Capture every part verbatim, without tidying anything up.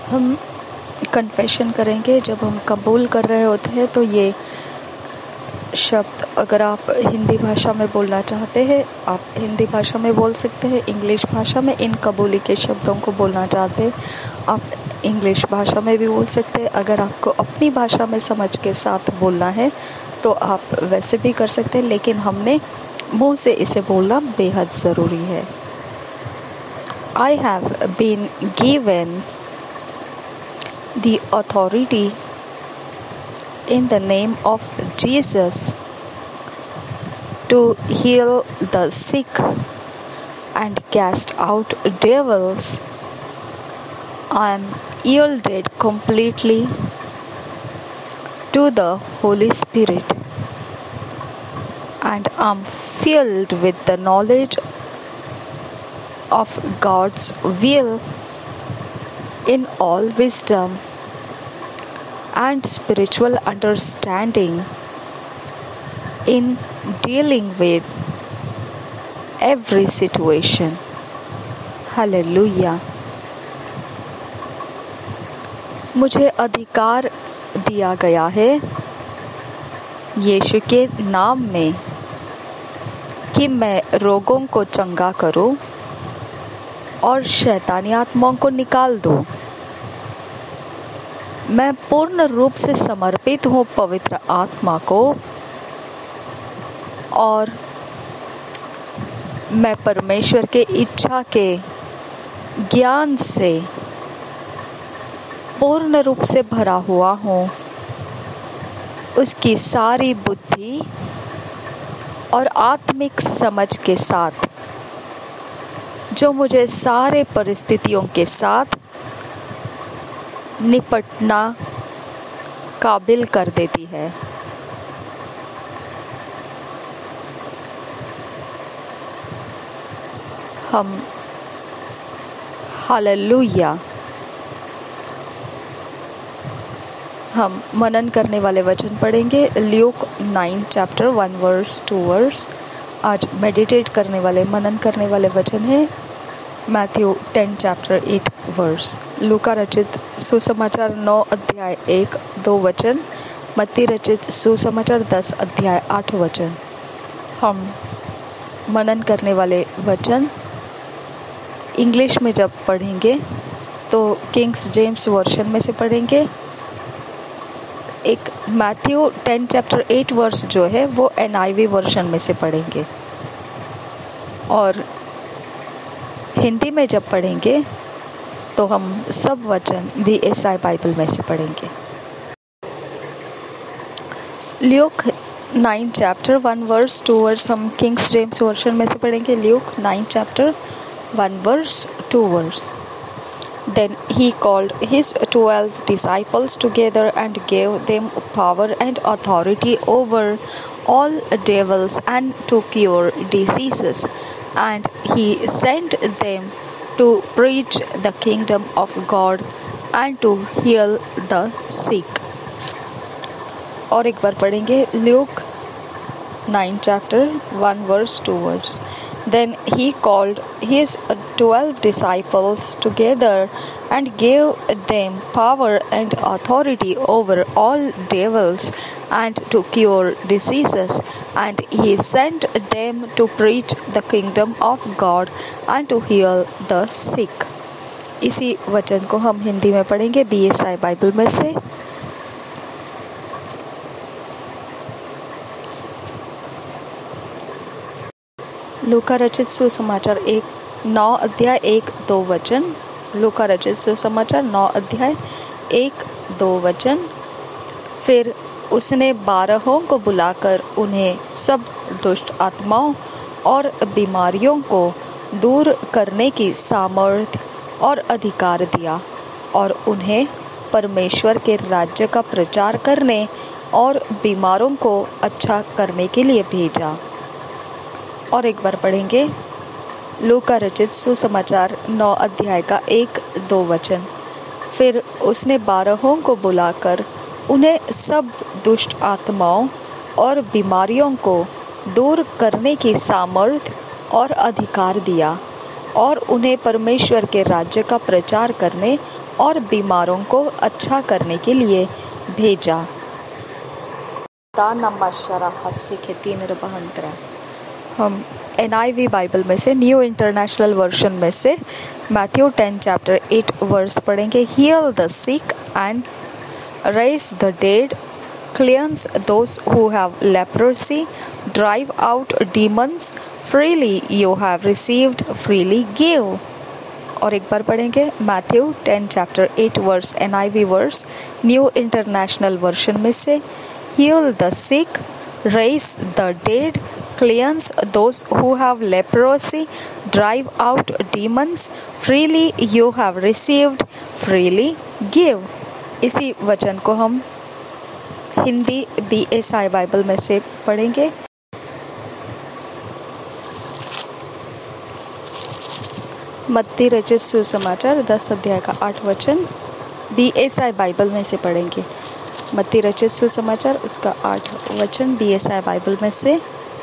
हम कन्फेशन करेंगे। जब हम कबूल कर रहे होते हैं तो ये शब्द अगर आप हिंदी भाषा में बोलना चाहते हैं, आप हिंदी भाषा में बोल सकते हैं। इंग्लिश भाषा में इन कबूली के शब्दों को बोलना चाहते हैं, आप इंग्लिश भाषा में भी बोल सकते हैं। अगर आपको अपनी भाषा में समझ के साथ बोलना है तो आप वैसे भी कर सकते हैं, लेकिन हमने मुंह से इसे बोलना बेहद ज़रूरी है। I have been given the authority in the name of Jesus to heal the sick and cast out devils. I am yielded completely to the Holy Spirit, and am filled with the knowledge of God's will in all wisdom and spiritual understanding in dealing with every situation. Hallelujah. मुझे अधिकार दिया गया है यीशु के नाम में कि मैं रोगों को चंगा करूं और शैतानी आत्माओं को निकाल दूं। मैं पूर्ण रूप से समर्पित हूँ पवित्र आत्मा को, और मैं परमेश्वर के इच्छा के ज्ञान से पूर्ण रूप से भरा हुआ हूँ। उसकी सारी बुद्धि और आत्मिक समझ के साथ जो मुझे सारे परिस्थितियों के साथ निपटना काबिल कर देती है। हम हालेलुया हम मनन करने वाले वचन पढ़ेंगे। Luke nine chapter one verse two verse. आज मेडिटेट करने वाले मनन करने वाले वचन है Matthew ten chapter eight verse. लूका रचित सुसमाचार नौ अध्याय एक दो वचन। मत्ती रचित सुसमाचार दस अध्याय आठ वचन। हम मनन करने वाले वचन इंग्लिश में जब पढ़ेंगे तो किंग्स जेम्स वर्शन में से पढ़ेंगे। एक Matthew ten chapter eight verse जो है वो एन आई वी वर्शन में से पढ़ेंगे, और हिंदी में जब पढ़ेंगे तो हम सब वचन वी एस आई बाइबल में से पढ़ेंगे। Luke nine chapter one verse two verse हम किंग्स जेम्स वर्शन में से पढ़ेंगे। Luke nine chapter one verse two verse. Then he called his twelve disciples together and gave them power and authority over all devils and to cure diseases. And he sent them to preach the kingdom of God and to heal the sick. और एक बार पढ़ेंगे Luke nine chapter one verse two verse. Then he called his twelve disciples together and gave them power and authority over all devils and to cure diseases. And he sent them to preach the kingdom of God and to heal the sick. इसी वचन को हम हिंदी में पढ़ेंगे B S I Bible में से। लूका रचित सुसमाचार एक नौ अध्याय एक दो वचन। लूका रचित सुसमाचार नौ अध्याय एक दो वचन। फिर उसने बारहों को बुलाकर उन्हें सब दुष्ट आत्माओं और बीमारियों को दूर करने की सामर्थ्य और अधिकार दिया, और उन्हें परमेश्वर के राज्य का प्रचार करने और बीमारों को अच्छा करने के लिए भेजा। और एक बार पढ़ेंगे लूका रचित सुसमाचार नौ अध्याय का एक दो वचन। फिर उसने बारहों को बुलाकर उन्हें सब दुष्ट आत्माओं और बीमारियों को दूर करने की सामर्थ्य और अधिकार दिया, और उन्हें परमेश्वर के राज्य का प्रचार करने और बीमारों को अच्छा करने के लिए भेजा। हम एन आई वी बाइबल में से, न्यू इंटरनेशनल वर्जन में से Matthew ten chapter eight verse पढ़ेंगे। Heal the sick and raise the dead, cleanse those who have leprosy, drive out demons, freely you have received, freely give। और एक बार पढ़ेंगे Matthew ten chapter eight verse N I V verse new international version में से। Heal the sick, raise the dead, cleanse those who have leprosy, drive out demons, freely you have received, freely give। इसी वचन को हम Hindi B S I Bible में से पढ़ेंगे। मत्ती रचित सुसमाचार दस अध्याय का आठ वचन बी एस आई बाइबल में से पढ़ेंगे। मत्ती रचित सुसमाचार उसका आठ वचन बी एस आई बाइबल में से।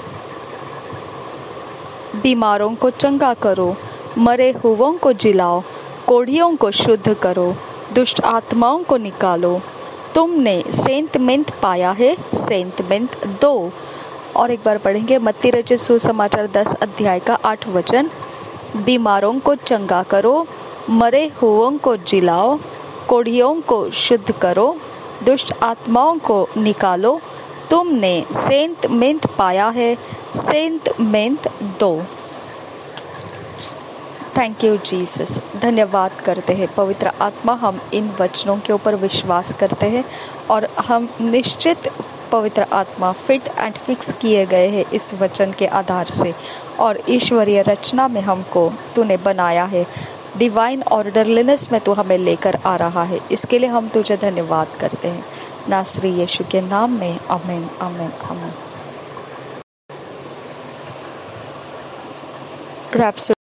बीमारों को चंगा करो, मरे हुओं को जिलाओ, कोढ़ियों को शुद्ध करो, दुष्ट आत्माओं को निकालो, तुमने सेंत मेंत पाया है, सेंत मेंत दो। और एक बार पढ़ेंगे मत्ती रचित सुसमाचार दस अध्याय का आठ वचन। बीमारों को चंगा करो, मरे हुओं को जिलाओ, कोढ़ियों को शुद्ध करो, दुष्ट आत्माओं को निकालो, तुमने सेंत मेंत पाया है, सेंत मेंत दो। Thank you Jesus. धन्यवाद करते हैं पवित्र आत्मा, हम इन वचनों के ऊपर विश्वास करते हैं और हम निश्चित पवित्र आत्मा फिट एंड फिक्स किए गए हैं इस वचन के आधार से, और ईश्वरीय रचना में हमको तूने बनाया है, डिवाइन ऑर्डरलीनेस में तू हमें लेकर आ रहा है। इसके लिए हम तुझे धन्यवाद करते हैं नासरी यीशु के नाम में, आमीन आमीन आमीन।